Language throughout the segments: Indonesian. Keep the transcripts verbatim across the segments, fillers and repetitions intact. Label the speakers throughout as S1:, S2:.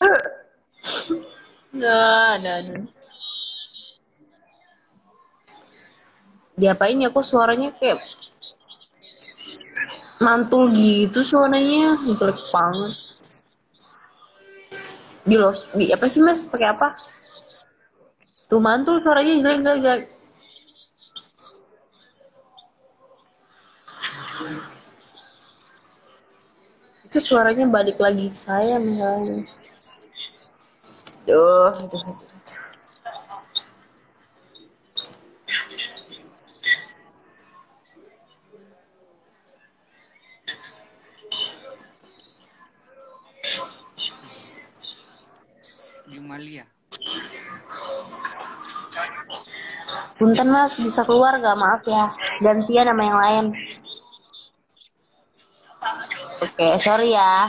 S1: Nah, nah, nah. Diapain ya, kok suaranya kayak mantul gitu suaranya, jelek banget. Di los, di apa sih mas? Pakai apa? Tuh mantul suaranya jelek jelek. jelek. Itu suaranya balik lagi ke saya misalnya. Duh, duh.
S2: Yumalia.
S1: Punten mas, bisa keluar gak? Maaf ya, gantian sama yang lain. Oke, sorry ya.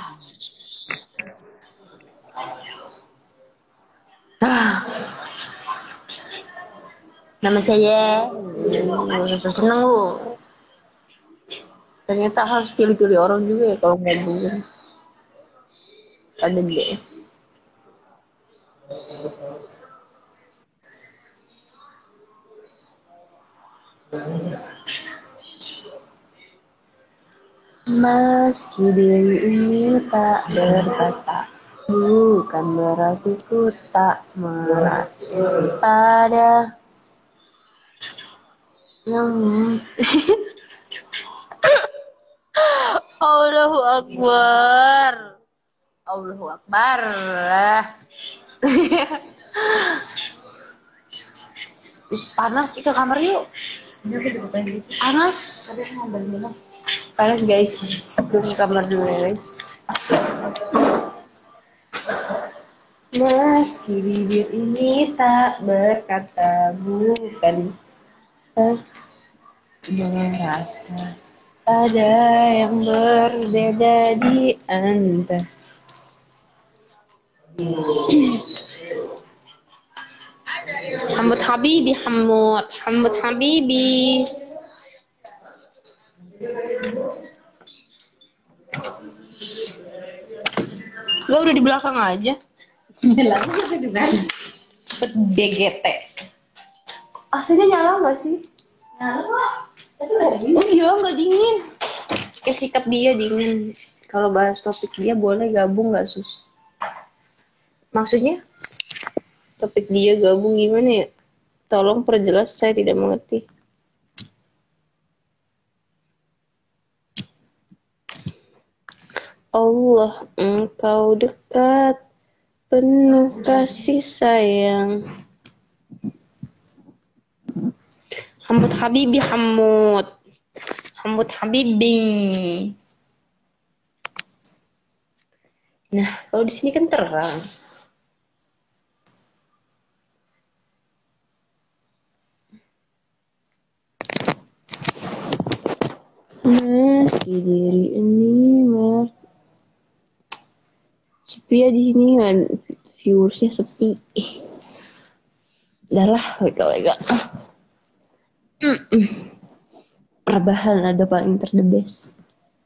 S1: Nama saya, hmm, seneng lu. Ternyata harus pilih-pilih orang juga ya kalau ngomongin. Ada dia. Meski diri ini tak berkata, bukan berarti ku tak merasa pada yang Allahu Akbar. Allahu Akbar. Panas, ke kamar yuk. Panas. Panas guys. Gue ke kamar dulu ya guys. Meski bibir ini tak berkata, bukan merasa ada yang berbeda di antara. Hamut Habibi, Hamut, Hamut Habibi. Lo udah di belakang aja. Cepet B G T. A C-nya nyala nggak sih? Nyala. Tapi nggak dingin. Oh iya, nggak dingin. Kayak sikap dia dingin. Kalau bahas topik dia boleh gabung nggak sus? Maksudnya topik dia gabung gimana ya? Tolong perjelas, saya tidak mengerti. Allah, engkau dekat, penuh kasih sayang. Hamut Habibi, Hamut. Hamut Habibi. Nah, kalau di sini kan terang. Meski diri ini mer sepi ya di sini kan, viewersnya sepi. Udah lah, wega-wega. Rebahan ada paling terdebes.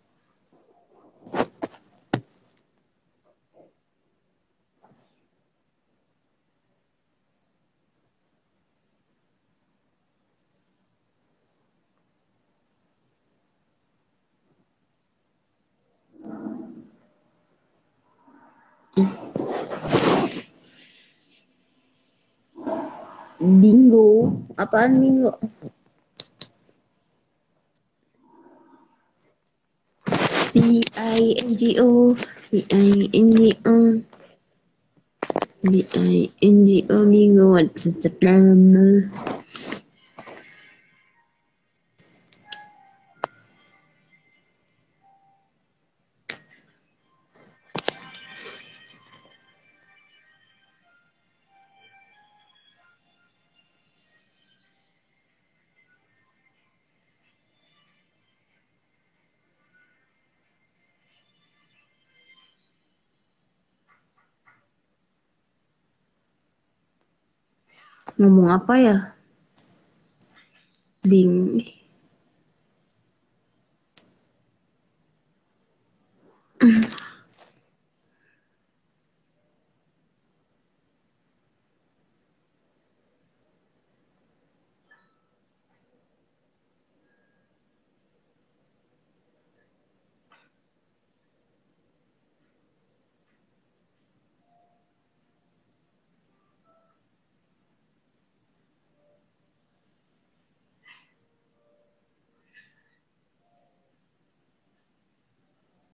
S1: Dingo, apaan dingo? B I N G O, B I N G O, B I N G O, bingo, what's the plan? Ngomong apa ya? Bing.